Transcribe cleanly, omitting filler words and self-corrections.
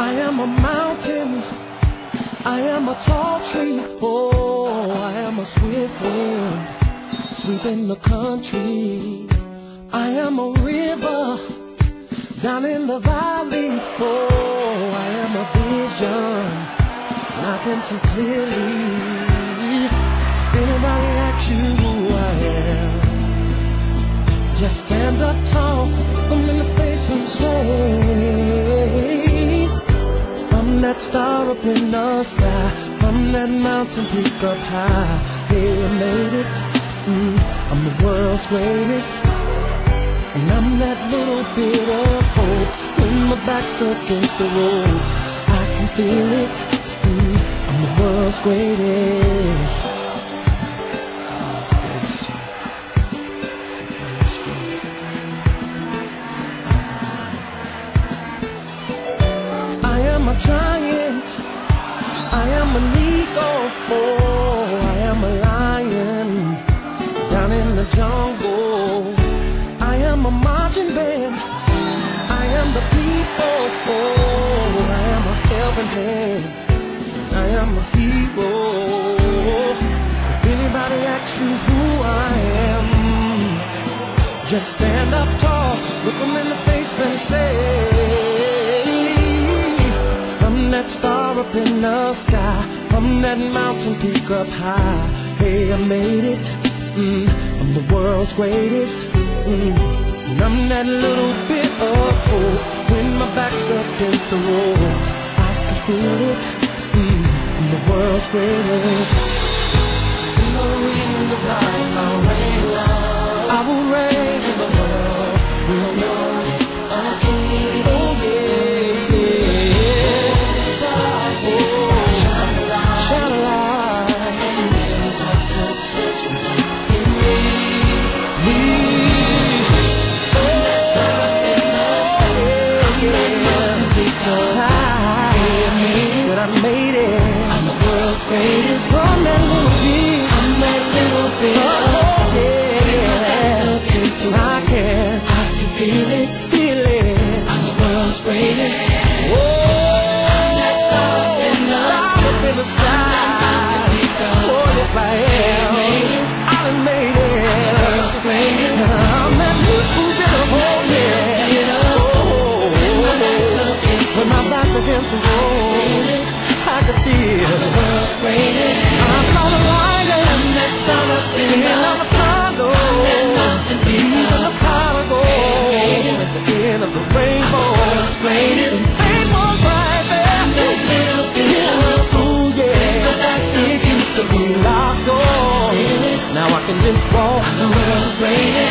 I am a mountain, I am a tall tree, oh, I am a swift wind, sweeping the country. I am a river, down in the valley, oh, I am a vision, and I can see clearly. If anybody asks you who I am, just stand up tall, look them in the face and say, I'm that star up in the sky, I'm that mountain peak up high. Hey, I made it, I'm the world's greatest, and I'm that little bit of hope. When my back's against the ropes, I can feel it, I'm the world's greatest. I am a giant, I am an eagle, oh, I am a lion, down in the jungle. I am a marching band, I am the people, oh, I am a helping hand, I am a hero. If anybody asks you who I am, just stand up tall, look them in the face and say, I'm that star up in the sky, I'm that mountain peak up high. Hey, I made it, I'm the world's greatest, and I'm that little bit of hope. When my back's against the ropes, I can feel it, I'm the world's greatest. In the ring of life, I'll reign love, I will reign, and the world will notice a king. Oh yeah. Greatest from that little bit, I'm that little bit, oh yeah, I can feel it, I'm the world's greatest, oh, I'm that star up in the sky, oh yes I am, I done made it, I'm the world's greatest, I'm that little bit of hope, yeah, oh, when my back's against the wall, I can feel the world's greatest. I saw the light and that sun up in the sky. I'm that mountain peak, even the prodigal at the end of the rainbow. I'm the world's greatest. And fame was right there. I'm that little bit of fool, yeah. But that's against the rules. Locked doors. Now I can just walk. I'm the world's greatest.